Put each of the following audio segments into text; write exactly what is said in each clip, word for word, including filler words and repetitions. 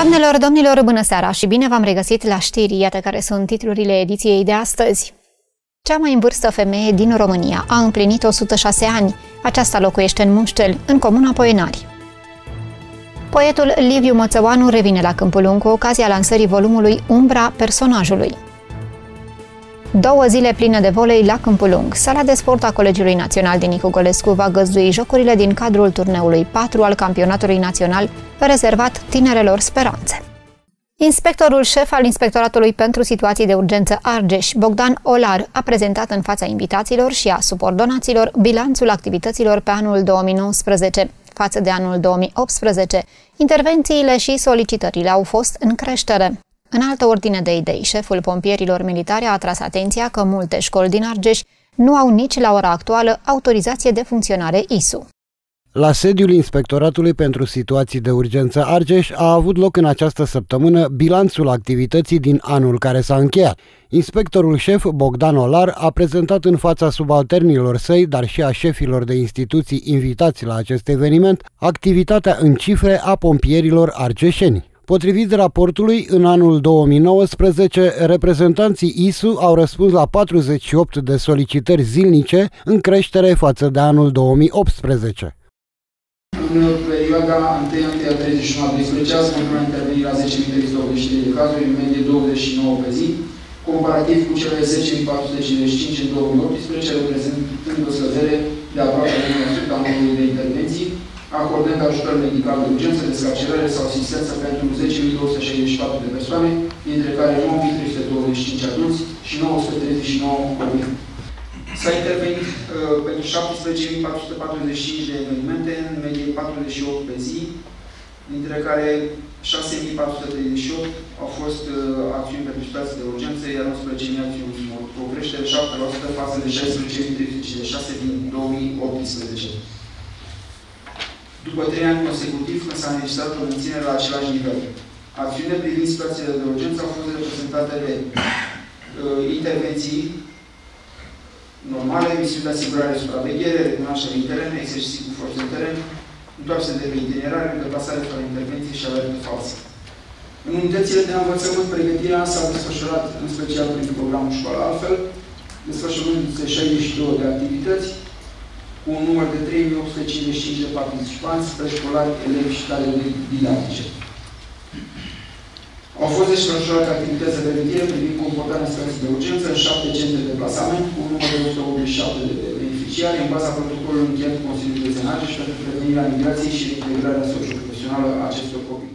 Doamnelor, domnilor, bună seara și bine v-am regăsit la știri, iată care sunt titlurile ediției de astăzi. Cea mai în vârstă femeie din România a împlinit o sută șase ani. Aceasta locuiește în Muștel, în comuna Poenari. Poetul Liviu Mățăoanu revine la Câmpul Lung cu ocazia lansării volumului Umbra personajului. Două zile pline de volei la Câmpul Lung. Sala de sport a Colegiului Național din Nicu Golescu va găzdui jocurile din cadrul turneului patru al campionatului național rezervat tinerelor speranțe. Inspectorul șef al Inspectoratului pentru Situații de Urgență Argeș, Bogdan Olar, a prezentat în fața invitaților și a subordonaților bilanțul activităților pe anul două mii nouăsprezece. Față de anul două mii optsprezece, intervențiile și solicitările au fost în creștere. În altă ordine de idei, șeful pompierilor militari a atras atenția că multe școli din Argeș nu au nici la ora actuală autorizație de funcționare I S U. La sediul Inspectoratului pentru Situații de Urgență Argeș a avut loc în această săptămână bilanțul activității din anul care s-a încheiat. Inspectorul șef Bogdan Olar a prezentat în fața subalternilor săi, dar și a șefilor de instituții invitați la acest eveniment, activitatea în cifre a pompierilor argeșeni. Potrivit raportului, în anul două mii nouăsprezece, reprezentanții I S U au răspuns la patruzeci și opt de solicitări zilnice, în creștere față de anul două mii optsprezece. În perioada unu unu a treizeci și unu a doisprezece, s-a intervenit la zece mii trei sute optzeci și trei de cazuri, în medie douăzeci și nouă pe zi, comparativ cu cele zece mii patru sute cincizeci și cinci în două mii optsprezece, reprezentând o scădere de aproape unu la sută a numărului de intervenții, acordând ajutor medical de urgență, descarcerare sau asistență pentru zece mii două sute șaizeci și patru de persoane, dintre care nouă mii trei sute douăzeci și cinci adulți și nouă sute treizeci și nouă copii. S-a intervenit uh, pentru șaptesprezece mii patru sute patruzeci și cinci de evenimente, în medie patruzeci și opt pe zi, dintre care șase mii patru sute treizeci și opt au fost uh, acțiuni pentru situații de urgență, iar unsprezece mii acțiuni smurt, cu o creștere de șapte la sută față de șaisprezece mii trei sute cincizeci și șase din două mii optsprezece. După trei ani consecutiv, când s-a înregistrat o menținere la același nivel. Acțiunile privind situațiile de urgență au fost reprezentate de uh, intervenții normale, misiuni de asigurare, supraveghere, recunoaștere în teren, exerciții cu forță în teren, întoarsere de pe itinerare, deplasare fără intervenții și alerte false. În unitățile de învățământ, pregătirea s-a desfășurat în special prin programul Școala Altfel, desfășurând șaizeci și două de activități, cu un număr de trei mii opt sute cincizeci și cinci de participanți, preșcolari, elevi și cadre didactice. Au fost desfășurate activități de pregătire privind comportarea în situații de urgență în șapte centre de plasament, cu un număr de o sută optzeci și șapte de beneficiari, în baza protocolului încheiat cu Consiliul Județean și pentru prevenirea migrației și integrarea socioprofesională a acestor copii.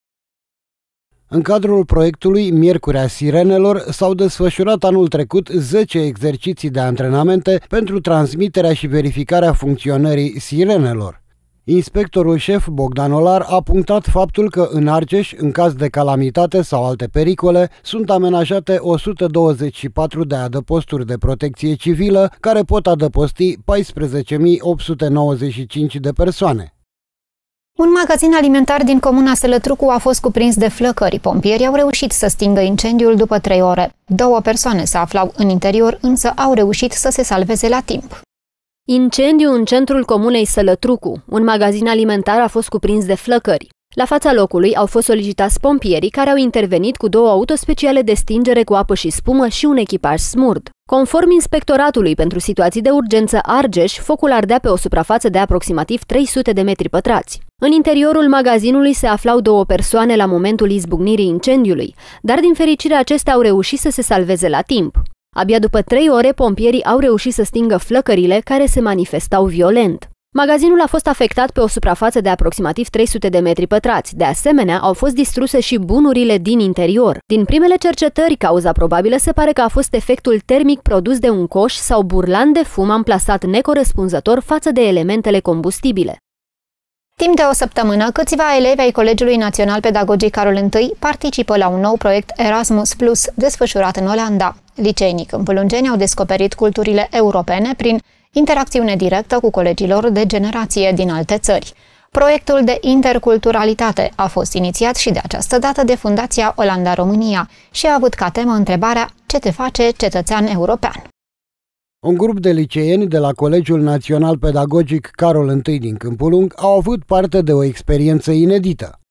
În cadrul proiectului Miercurea Sirenelor s-au desfășurat anul trecut zece exerciții de antrenamente pentru transmiterea și verificarea funcționării sirenelor. Inspectorul șef Bogdan Olar a punctat faptul că în Argeș, în caz de calamitate sau alte pericole, sunt amenajate o sută douăzeci și patru de adăposturi de protecție civilă, care pot adăposti paisprezece mii opt sute nouăzeci și cinci de persoane. Un magazin alimentar din comuna Sălătrucu a fost cuprins de flăcări. Pompierii au reușit să stingă incendiul după trei ore. Două persoane se aflau în interior, însă au reușit să se salveze la timp. Incendiu în centrul comunei Sălătrucu. Un magazin alimentar a fost cuprins de flăcări. La fața locului au fost solicitați pompierii, care au intervenit cu două autospeciale de stingere cu apă și spumă și un echipaj smurd. Conform Inspectoratului pentru Situații de Urgență Argeș, focul ardea pe o suprafață de aproximativ trei sute de metri pătrați. În interiorul magazinului se aflau două persoane la momentul izbucnirii incendiului, dar din fericire acestea au reușit să se salveze la timp. Abia după trei ore, pompierii au reușit să stingă flăcările care se manifestau violent. Magazinul a fost afectat pe o suprafață de aproximativ trei sute de metri pătrați. De asemenea, au fost distruse și bunurile din interior. Din primele cercetări, cauza probabilă se pare că a fost efectul termic produs de un coș sau burlan de fum amplasat necorespunzător față de elementele combustibile. Timp de o săptămână, câțiva elevi ai Colegiului Național Pedagogic Carol I participă la un nou proiect Erasmus Plus, desfășurat în Olanda. Liceenii câmpulungeni au descoperit culturile europene prin interacțiune directă cu colegilor de generație din alte țări. Proiectul de interculturalitate a fost inițiat și de această dată de Fundația Olanda România și a avut ca temă întrebarea "Ce te face cetățean european?". Un grup de liceeni de la Colegiul Național Pedagogic Carol I din Câmpul Lung au avut parte de o experiență inedită.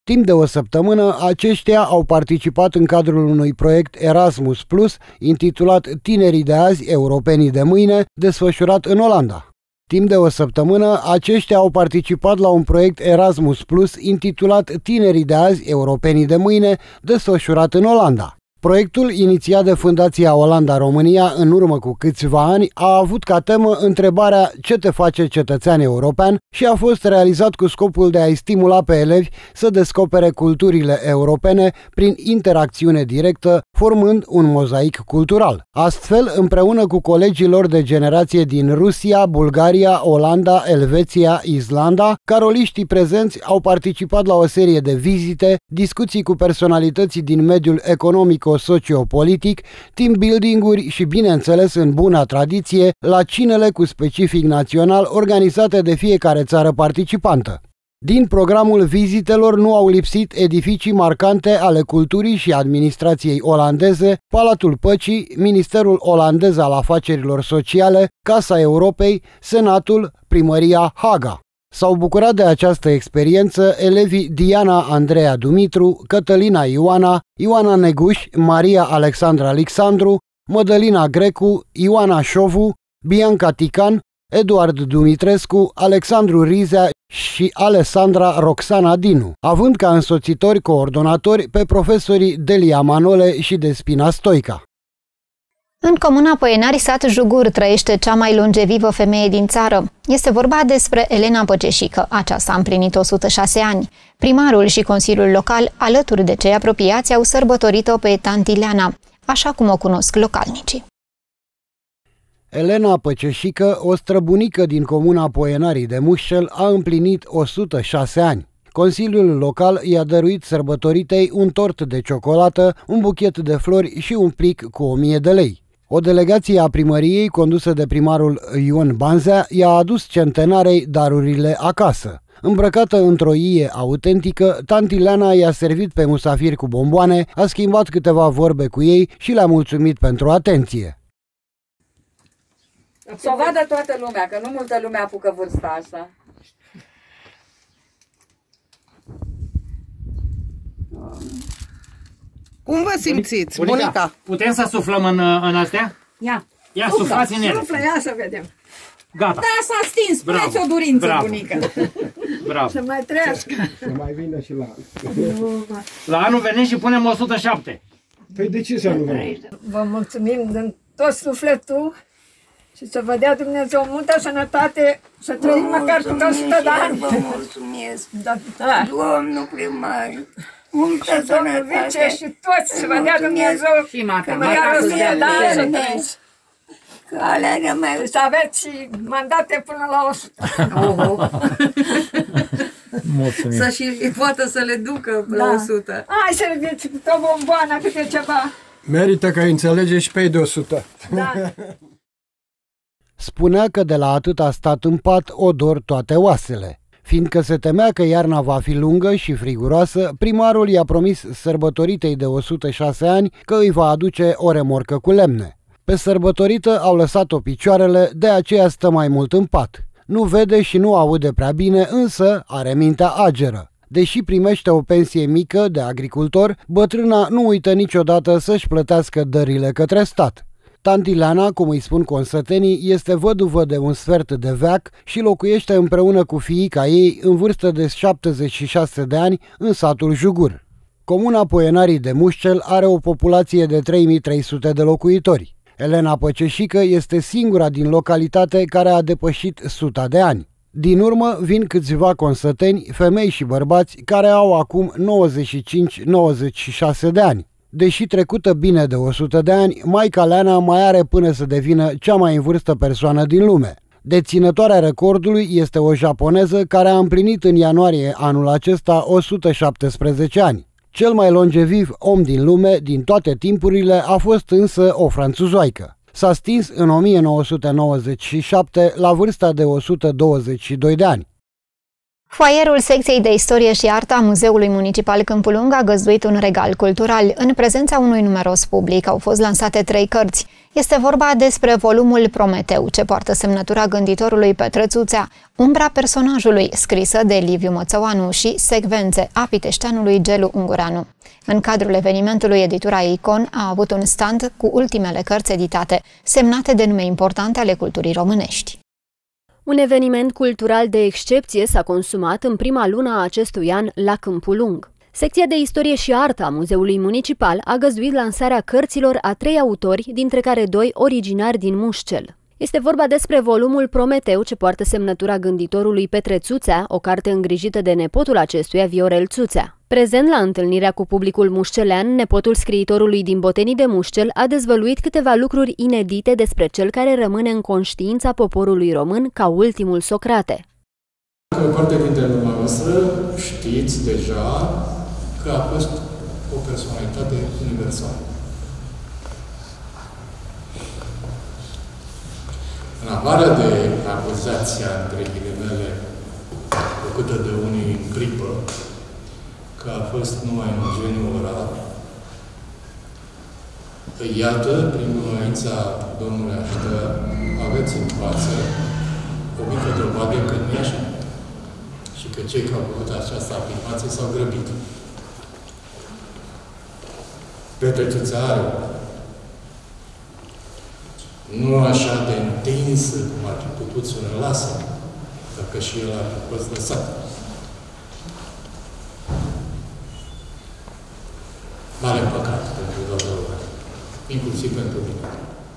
Timp de o săptămână, aceștia au participat în cadrul unui proiect Erasmus plus, intitulat Tinerii de azi, europenii de mâine, desfășurat în Olanda. Timp de o săptămână, aceștia au participat la un proiect Erasmus plus, intitulat Tinerii de azi, europenii de mâine, desfășurat în Olanda. Proiectul, inițiat de Fundația Olanda-România în urmă cu câțiva ani, a avut ca temă întrebarea "Ce te face cetățean european?" și a fost realizat cu scopul de a-i stimula pe elevi să descopere culturile europene prin interacțiune directă, formând un mozaic cultural. Astfel, împreună cu colegii lor de generație din Rusia, Bulgaria, Olanda, Elveția, Islanda, caroliștii prezenți au participat la o serie de vizite, discuții cu personalități din mediul economic sociopolitic, team building-uri și, bineînțeles, în buna tradiție, la cinele cu specific național organizate de fiecare țară participantă. Din programul vizitelor nu au lipsit edificii marcante ale culturii și administrației olandeze, Palatul Păcii, Ministerul Olandez al Afacerilor Sociale, Casa Europei, Senatul, Primăria Haga. S-au bucurat de această experiență elevii Diana Andreea Dumitru, Cătălina Ioana, Ioana Neguș, Maria Alexandra Alexandru, Mădălina Grecu, Ioana Șovu, Bianca Tican, Eduard Dumitrescu, Alexandru Rizea și Alessandra Roxana Dinu, având ca însoțitori coordonatori pe profesorii Delia Manole și Despina Stoica. În comuna Poienari, sat Jugur, trăiește cea mai longevivă femeie din țară. Este vorba despre Elena Păceșică. Aceasta a împlinit o sută șase ani. Primarul și Consiliul Local, alături de cei apropiați, au sărbătorit-o pe tanti Leana, așa cum o cunosc localnicii. Elena Păceșică, o străbunică din comuna Poienarii de Mușcel, a împlinit o sută șase ani. Consiliul local i-a dăruit sărbătoritei un tort de ciocolată, un buchet de flori și un plic cu o mie de lei. O delegație a primăriei, condusă de primarul Ion Banzea, i-a adus centenarei darurile acasă. Îmbrăcată într-o ie autentică, tanti Leana i-a servit pe musafiri cu bomboane, a schimbat câteva vorbe cu ei și le-a mulțumit pentru atenție. Să o vadă toată lumea, că nu multă lume apucă vârsta asta. Cum vă simțiți, bunica? bunica? Putem să suflăm în, în astea? Ia. Ia, suflați în ele. Suflă, ia să vedem. Gata. Da, s-a stins, spuneți o durință, Bravo. bunică. Bravo. Să mai trăiască. Să mai vină și la La anul venim și punem o sută șapte. Păi de ce să nu venim? Vă mulțumim din tot sufletul și să vă dea Dumnezeu multă sănătate, să trăiți măcar cu o sută de ani. Vă mulțumesc, Da, da. domnul primar, multă Și domnul vice sănătate. și toți să vă dea Dumnezeu Și mata, măcar o sută de ani să Bine. trăiți. Că alea rămâi. Și să aveți și mandate până la o sută. Mulțumim. Să și poată să le ducă la Da. o sută. Hai să vedeți câte o bomboană, câte ceva. Merită că înțelege și pe ei de o sută. Da. Spunea că de la atât a stat în pat o dor toate oasele. Fiindcă se temea că iarna va fi lungă și friguroasă, primarul i-a promis sărbătoritei de o sută șase ani că îi va aduce o remorcă cu lemne. Pe sărbătorită au lăsat-o picioarele, de aceea stă mai mult în pat. Nu vede și nu aude prea bine, însă are mintea ageră. Deși primește o pensie mică de agricultor, bătrâna nu uită niciodată să-și plătească dările către stat. Tanti Leana, cum îi spun consătenii, este văduvă de un sfert de veac și locuiește împreună cu fiica ei în vârstă de șaptezeci și șase de ani în satul Jugur. Comuna Poienarii de Mușcel are o populație de trei mii trei sute de locuitori. Elena Păceșică este singura din localitate care a depășit suta de ani. Din urmă vin câțiva consăteni, femei și bărbați, care au acum nouăzeci și cinci nouăzeci și șase de ani. Deși trecută bine de o sută de ani, maica Leana mai are până să devină cea mai în vârstă persoană din lume. Deținătoarea recordului este o japoneză care a împlinit în ianuarie anul acesta o sută șaptesprezece ani. Cel mai longeviv om din lume, din toate timpurile, a fost însă o franțuzoaică. S-a stins în o mie nouă sute nouăzeci și șapte la vârsta de o sută douăzeci și doi de ani. Foaierul secției de istorie și artă a Muzeului Municipal Câmpul Lung a găzduit un regal cultural. În prezența unui numeros public au fost lansate trei cărți. Este vorba despre volumul Prometeu, ce poartă semnătura gânditorului Petre Țuțea, Umbra personajului, scrisă de Liviu Mățăoanu, și Secvențe, a piteșteanului Gelu Ungureanu. În cadrul evenimentului, editura Icon a avut un stand cu ultimele cărți editate, semnate de nume importante ale culturii românești. Un eveniment cultural de excepție s-a consumat în prima lună a acestui an la Câmpul Lung. Secția de istorie și artă a Muzeului Municipal a găzduit lansarea cărților a trei autori, dintre care doi originari din Mușcel. Este vorba despre volumul Prometeu, ce poartă semnătura gânditorului Petre Țuțea, o carte îngrijită de nepotul acestuia, Viorel Țuțea. Prezent la întâlnirea cu publicul mușcelean, nepotul scriitorului din Botenii de Mușcel a dezvăluit câteva lucruri inedite despre cel care rămâne în conștiința poporului român ca ultimul Socrate. O parte dintre dumneavoastră știți deja că a fost o personalitate universală. În afară de acuzația, între ghilimele, făcută de unii în clipă, că a fost numai un geniu oral, iată, prin bunăința domnului Aștea, aveți în față o mică dovadă că nu e așa. Și că cei care au făcut această afirmație s-au grăbit. Petre Țuțea are nu așa de întinsă cum ar fi putut să ne lasă, dacă și el ar fi fost lăsat. Mare păcat pentru toată lumea, inclusiv pentru mine.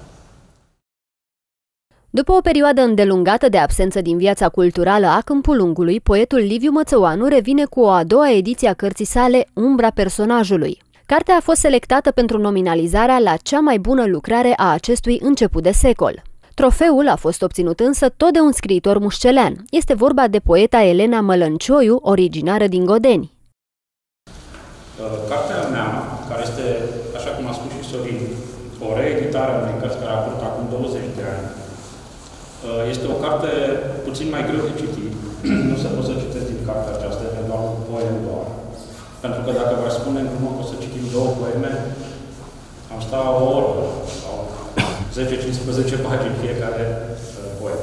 După o perioadă îndelungată de absență din viața culturală a Câmpul Lungului, poetul Liviu Mățăoanu revine cu o a doua ediție a cărții sale, Umbra personajului. Cartea a fost selectată pentru nominalizarea la cea mai bună lucrare a acestui început de secol. Trofeul a fost obținut însă tot de un scriitor mușcelean. Este vorba de poeta Elena Mălăncioiu, originară din Godeni. Cartea mea, care este, așa cum a spus și Sorin, o reeditare a unei cărți care a apărut acum douăzeci de ani, este o carte puțin mai greu de citit. Nu se poate să citesc din cartea aceasta, este doar un poem doar. Pentru că dacă vă spune în urmă că o să citim două poeme, am sta o oră sau zece cincisprezece pagini fiecare poem.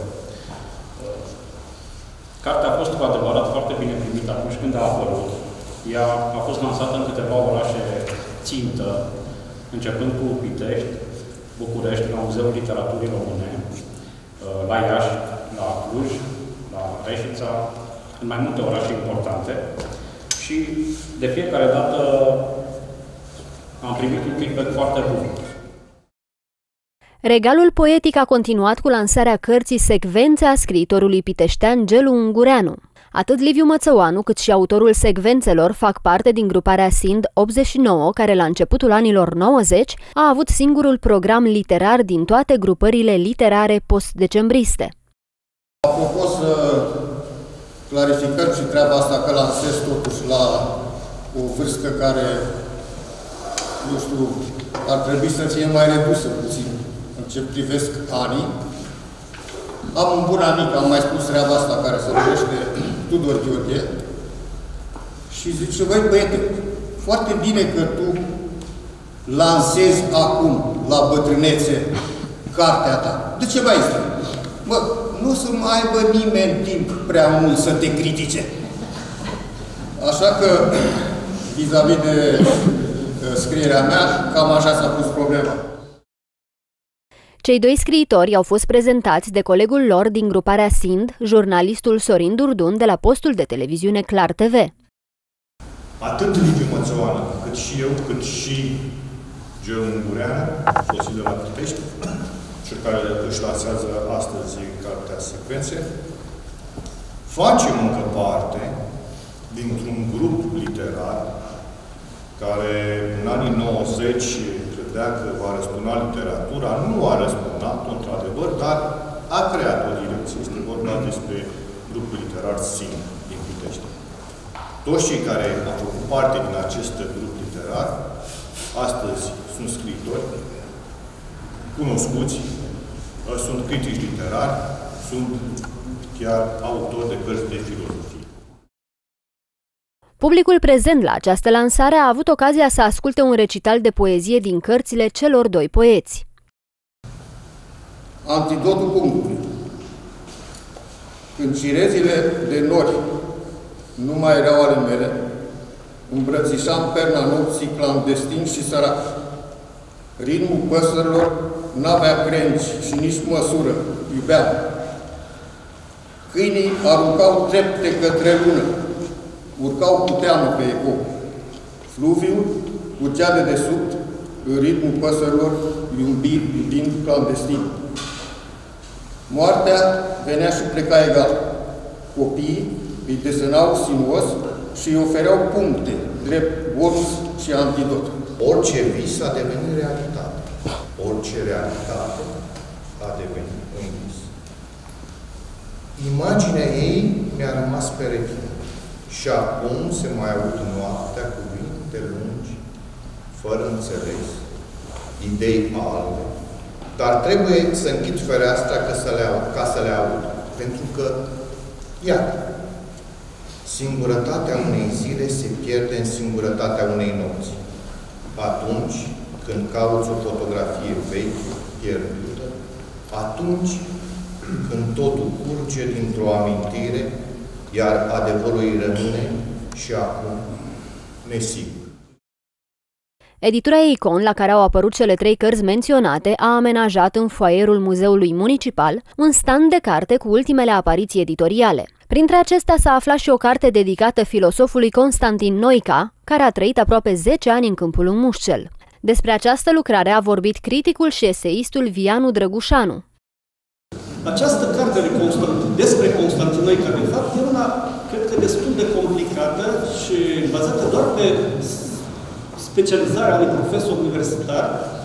Cartea a fost cu adevărat foarte bine primită atunci când a apărut. Ea a fost lansată în câteva orașe țintă, începând cu Pitești, București, la Muzeul Literaturii Române, la Iași, la Cluj, la Reșița, în mai multe orașe importante. Și de fiecare dată am primit un feedback foarte bun. Regalul poetic a continuat cu lansarea cărții Secvențe a scriitorului piteștean Gelu Ungureanu. Atât Liviu Mățăoanu cât și autorul Secvențelor fac parte din gruparea Sind optzeci și nouă, care la începutul anilor nouăzeci a avut singurul program literar din toate grupările literare post-decembriste. Apropo, să clarificăm și treaba asta că lansez totuși la o vârstă care, nu știu, ar trebui să fie mai redusă puțin în ce privesc anii. Am un bun amic, am mai spus treaba asta, care se numește Tudor Gheorghe, și zice, băi băiete, foarte bine că tu lansezi acum, la bătrânețe, cartea ta. De ce mai este? Mă, nu o să mai aibă nimeni timp prea mult să te critique. Așa că, vis-a-vis de scrierea mea, cam așa s-a pus problema. Cei doi scriitori au fost prezentați de colegul lor din gruparea Sind, jurnalistul Sorin Durdun, de la postul de televiziune Clar T V. Atât Liviu Mățăoanu, cât și eu, cât și Gelu Ungureanu, sosit de la Pitești, cel care își lansează astăzi cartea Secvențe, facem încă parte dintr-un grup literar care în anii nouăzeci credea că va răspuna literatura, nu a răspunat-o, într-adevăr, dar a creat o direcție. Este vorba despre grupul literar Sind din Pitești. Toți cei care au făcut parte din acest grup literar, astăzi sunt scriitori, cunoscuți, sunt critici literari, sunt chiar autori de cărți de filozofie. Publicul prezent la această lansare a avut ocazia să asculte un recital de poezie din cărțile celor doi poeți. Antidotul punctului. Când cirezile de nori nu mai erau ale mele, îmbrățișam perna nopții clandestin și sărac. Ritmul păsărilor n-avea crengi și nici măsură, iubeam. Câinii aruncau trepte către lună, urcau cu teamă pe ecou. Fluviul urcea de desubt, în ritmul păsărilor, iubind, iubind clandestin. Moartea venea și pleca egal. Copiii îi desenau sinuos și îi ofereau puncte, drept bonus și antidot. Orice vis a devenit realitate. Orice realitate a devenit un vis. Imaginea ei mi-a rămas pe retină. Și acum se mai aud noaptea cuvinte lungi, fără înțeles, idei albe. Dar trebuie să închid fereastra ca să le aud, ca să le aud. Pentru că, iată, singurătatea unei zile se pierde în singurătatea unei nopți. Atunci când cauți o fotografie veche, pierdută, atunci când totul curge dintr-o amintire, iar adevărul îi rămâne și acum nesigur. Editura Icon, la care au apărut cele trei cărți menționate, a amenajat în foaierul Muzeului Municipal un stand de carte cu ultimele apariții editoriale. Printre acestea s-a aflat și o carte dedicată filosofului Constantin Noica, care a trăit aproape zece ani în Câmpul Mușcel. Despre această lucrare a vorbit criticul și eseistul Vianu Drăgușanu. Această carte de Constantin, despre Constantin Noica, de fapt, e una, cred că, destul de complicată și bazată doar pe specializarea unui profesor universitar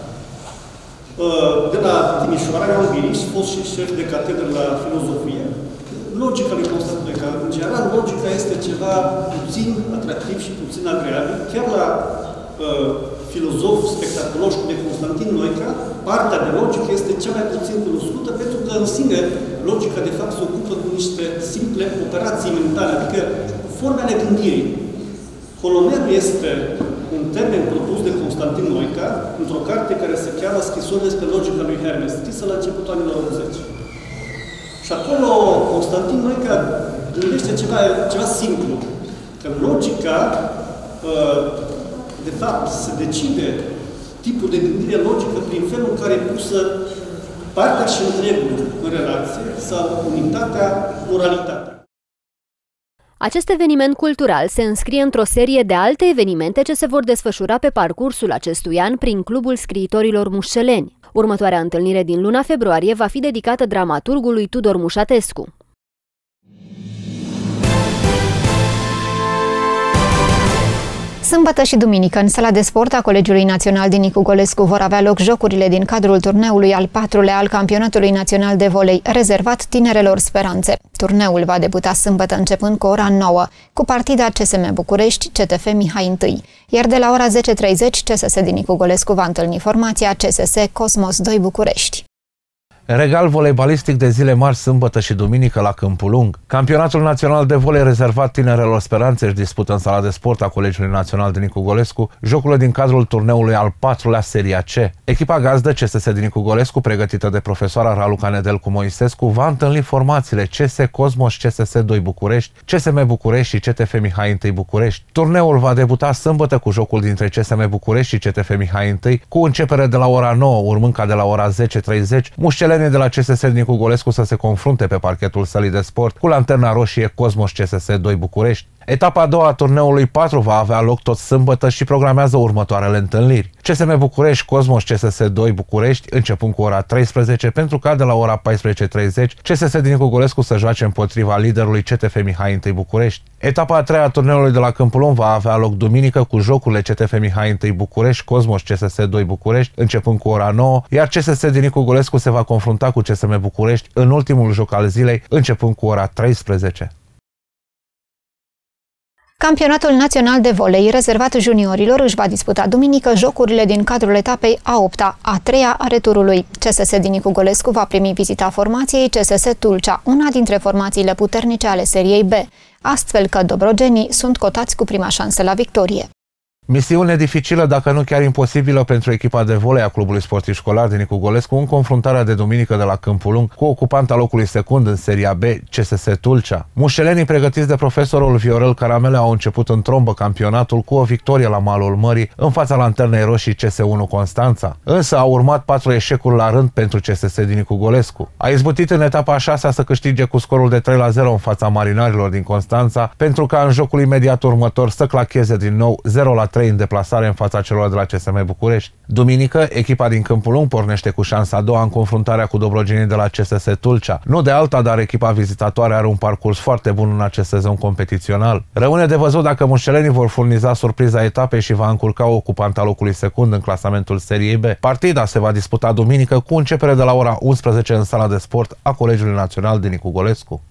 de la Timișoara, Ioan Biriș, fost și șef de catedră la filozofie. Logica lui Constantin Noica, în general, logica este ceva puțin atractiv și puțin agreabil. Chiar la uh, filozofi spectaculoși cum e Constantin Noica, partea de logică este cea mai puțin cunoscută, pentru că în sine logica de fapt se ocupă cu niște simple operații mentale, adică forme ale gândirii. Holonerul este un termen propus de Constantin Noica într-o carte care se cheamă Scrisori despre logica lui Hermes, scrisă la începutul anilor optzeci. Și acolo Constantin Noica gândește ceva, ceva simplu, că logica, de fapt, se decide tipul de gândire logică prin felul în care e pusă partea și întregul în relație sau unitatea, moralitatea. Acest eveniment cultural se înscrie într-o serie de alte evenimente ce se vor desfășura pe parcursul acestui an prin Clubul Scriitorilor Mușceleni. Următoarea întâlnire din luna februarie va fi dedicată dramaturgului Tudor Mușatescu. Sâmbătă și duminică, în sala de sport a Colegiului Național din Nicu Golescu vor avea loc jocurile din cadrul turneului al patrulea al Campionatului Național de Volei, rezervat Tinerelor Speranțe. Turneul va debuta sâmbătă începând cu ora nouă, cu partida C S M București, C T F Mihai I, iar de la ora zece treizeci C S S din Nicu Golescu va întâlni formația C S S Cosmos doi București. Regal voleibalistic de zile mari, sâmbătă și duminică la Câmpul Lung. Campionatul național de volei rezervat Tinerelor Speranțe își dispută în sala de sport a Colegiului Național din Nicu Golescu jocurile din cadrul turneului al patrulea Seria C. Echipa gazdă C S S din Nicu Golescu, pregătită de profesoara Raluca Nedelcu Moisescu, va întâlni formațiile C S Cosmos C S S doi București, C S M București și C T F Mihai I București. Turneul va debuta sâmbătă cu jocul dintre C S M București și C T F Mihai I, cu începere de la ora nouă, urmând ca de la ora zece treizeci, mușcelenii de la C S S Nicu Golescu să se confrunte pe parchetul sălii de sport cu Lanterna Roșie Cosmos C S S doi București. Etapa a doua a turneului patru va avea loc tot sâmbătă și programează următoarele întâlniri. C S M București Cosmos C S S doi București, începând cu ora treisprezece, pentru ca de la ora paisprezece treizeci C S S din Nicu Golescu să joace împotriva liderului C T F Mihai I București. Etapa a treia a turneului de la Câmpul Lung va avea loc duminică cu jocurile C T F Mihai I București Cosmos C S S doi București, începând cu ora nouă, iar C S S din Nicu Golescu se va confrunta cu C S M București în ultimul joc al zilei, începând cu ora treisprezece. Campionatul național de volei rezervat juniorilor își va disputa duminică jocurile din cadrul etapei a opta, a treia a returului. C S S din Nicu Golescu va primi vizita formației C S S Tulcea, una dintre formațiile puternice ale seriei B, astfel că dobrogenii sunt cotați cu prima șansă la victorie. Misiune dificilă, dacă nu chiar imposibilă, pentru echipa de volei a clubului sportiv școlar din Nicu Golescu în confruntarea de duminică de la Câmpul Lung cu ocupanta locului secund în seria B, C S S Tulcea. Mușelenii pregătiți de profesorul Viorel Caramele au început în trombă campionatul cu o victorie la malul mării în fața lanternei roșii C S unu Constanța. Însă au urmat patru eșecuri la rând pentru C S S din Nicu Golescu. A izbutit în etapa a șasea să câștige cu scorul de trei la zero în fața marinarilor din Constanța, pentru ca în jocul imediat următor să clacheze din nou zero la trei în deplasare în fața celor de la C S M București. Duminică, echipa din Câmpul Lung pornește cu șansa a doua în confruntarea cu dobrogenii de la C S S Tulcea. Nu de alta, dar echipa vizitatoare are un parcurs foarte bun în acest sezon competițional. Rămâne de văzut dacă mușelenii vor furniza surpriza etapei și va încurca ocupanta locului secund în clasamentul seriei B. Partida se va disputa duminică cu începere de la ora unsprezece în sala de sport a Colegiului Național din Nicu Golescu.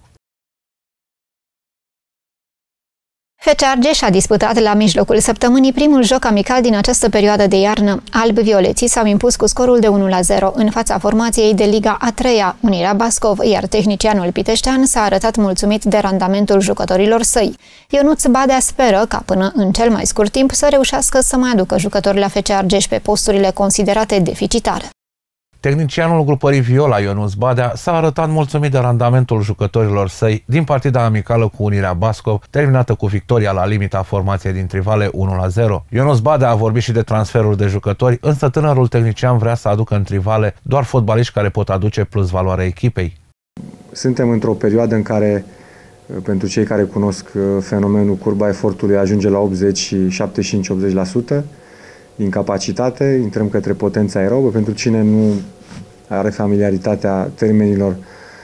F C Argeș a disputat la mijlocul săptămânii primul joc amical din această perioadă de iarnă. Alb-violeții s-au impus cu scorul de unu la zero în fața formației de Liga a treia, Unirea Bascov, iar tehnicianul piteștean s-a arătat mulțumit de randamentul jucătorilor săi. Ionuț Badea speră ca până în cel mai scurt timp să reușească să mai aducă jucători la F C Argeș pe posturile considerate deficitare. Tehnicianul grupării Viola, Ionuț Badea, s-a arătat mulțumit de randamentul jucătorilor săi din partida amicală cu Unirea Bascov, terminată cu victoria la limita formației din Trivale unu la zero. Ionuț Badea a vorbit și de transferul de jucători, însă tânărul tehnician vrea să aducă în Trivale doar fotbaliști care pot aduce plus valoare echipei. Suntem într-o perioadă în care, pentru cei care cunosc fenomenul, curba efortului ajunge la optzeci și șaptezeci și cinci optzeci la sută. Din capacitate, intrăm către potența aerobă. Pentru cine nu are familiaritatea termenilor,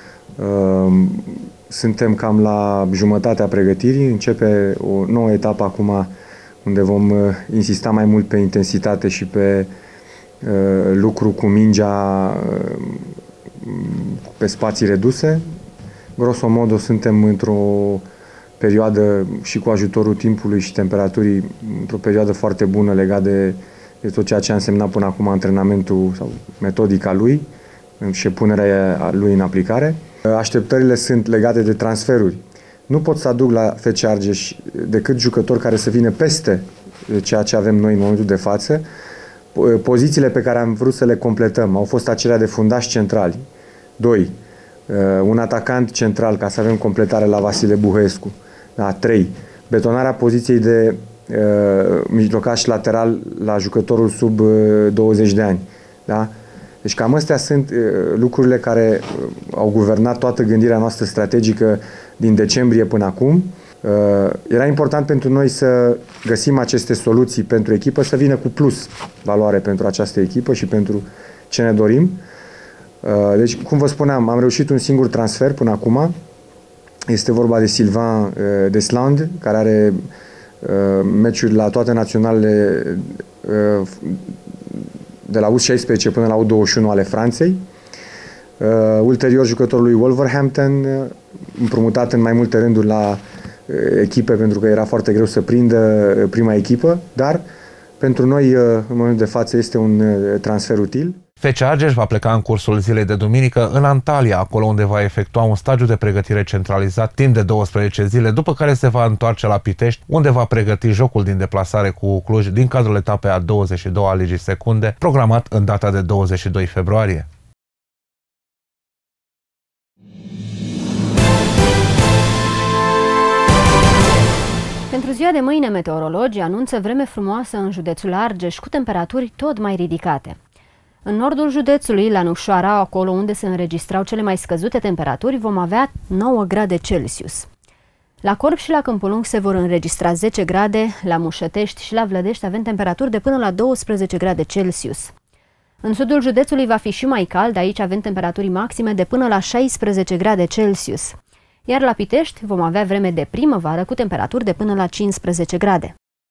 suntem cam la jumătatea pregătirii. Începe o nouă etapă acum, unde vom insista mai mult pe intensitate și pe lucru cu mingea pe spații reduse. Grosomodo, suntem într-o perioadă și cu ajutorul timpului și temperaturii, într-o perioadă foarte bună legat de, de tot ceea ce a însemnat până acum antrenamentul sau metodica lui și punerea lui în aplicare. Așteptările sunt legate de transferuri. Nu pot să aduc la F C Argeș decât jucători care să vină peste ceea ce avem noi în momentul de față. Pozițiile pe care am vrut să le completăm au fost acelea de fundași centrali. Doi. Un atacant central, ca să avem completare la Vasile Buhescu. Da, trei. Betonarea poziției de uh, mijlocaș lateral la jucătorul sub uh, douăzeci de ani. Da? Deci cam astea sunt uh, lucrurile care uh, au guvernat toată gândirea noastră strategică din decembrie până acum. Uh, era important pentru noi să găsim aceste soluții pentru echipă, să vină cu plus valoare pentru această echipă și pentru ce ne dorim. Uh, deci, cum vă spuneam, am reușit un singur transfer până acum. Este vorba de Sylvain uh, Desland, care are uh, meciuri la toate naționalele uh, de la U șaisprezece până la U douăzeci și unu ale Franței. Uh, ulterior, jucătorul lui Wolverhampton, uh, împrumutat în mai multe rânduri la uh, echipe, pentru că era foarte greu să prindă uh, prima echipă, dar pentru noi, uh, în momentul de față, este un uh, transfer util. F C Argeș va pleca în cursul zilei de duminică în Antalya, acolo unde va efectua un stagiu de pregătire centralizat timp de douăsprezece zile, după care se va întoarce la Pitești, unde va pregăti jocul din deplasare cu Cluj din cadrul etapei a douăzeci și două a Ligii Secunde, programat în data de douăzeci și doi februarie. Pentru ziua de mâine, meteorologii anunță vreme frumoasă în județul Argeș, cu temperaturi tot mai ridicate. În nordul județului, la Nucșoara, acolo unde se înregistrau cele mai scăzute temperaturi, vom avea nouă grade Celsius. La Corb și la Câmpul Lung se vor înregistra zece grade, la Mușătești și la Vlădești avem temperaturi de până la douăsprezece grade Celsius. În sudul județului va fi și mai cald, aici avem temperaturi maxime de până la șaisprezece grade Celsius. Iar la Pitești vom avea vreme de primăvară cu temperaturi de până la cincisprezece grade.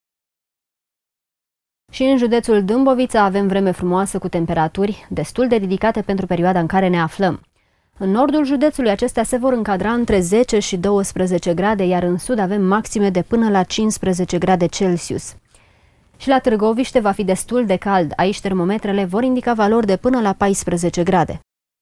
Și în județul Dâmbovița avem vreme frumoasă cu temperaturi destul de ridicate pentru perioada în care ne aflăm. În nordul județului acestea se vor încadra între zece și douăsprezece grade, iar în sud avem maxime de până la cincisprezece grade Celsius. Și la Târgoviște va fi destul de cald, aici termometrele vor indica valori de până la paisprezece grade.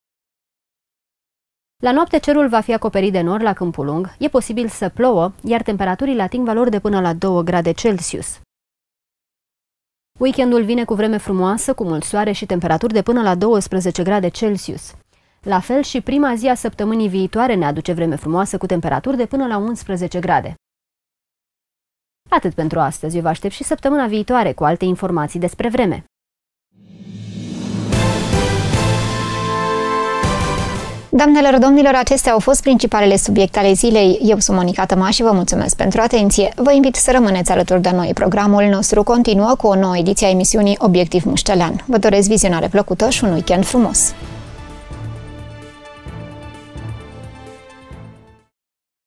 La noapte cerul va fi acoperit de nor la Câmpul Lung, e posibil să plouă, iar temperaturile ating valori de până la două grade Celsius. Weekendul vine cu vreme frumoasă, cu mult soare și temperaturi de până la douăsprezece grade Celsius. La fel și prima zi a săptămânii viitoare ne aduce vreme frumoasă cu temperaturi de până la unsprezece grade. Atât pentru astăzi, eu vă aștept și săptămâna viitoare cu alte informații despre vreme. Doamnelor, domnilor, acestea au fost principalele subiecte ale zilei. Eu sunt Monica Tăma și vă mulțumesc pentru atenție. Vă invit să rămâneți alături de noi. Programul nostru continuă cu o nouă ediție a emisiunii Obiectiv Muștelean. Vă doresc vizionare plăcută și un weekend frumos!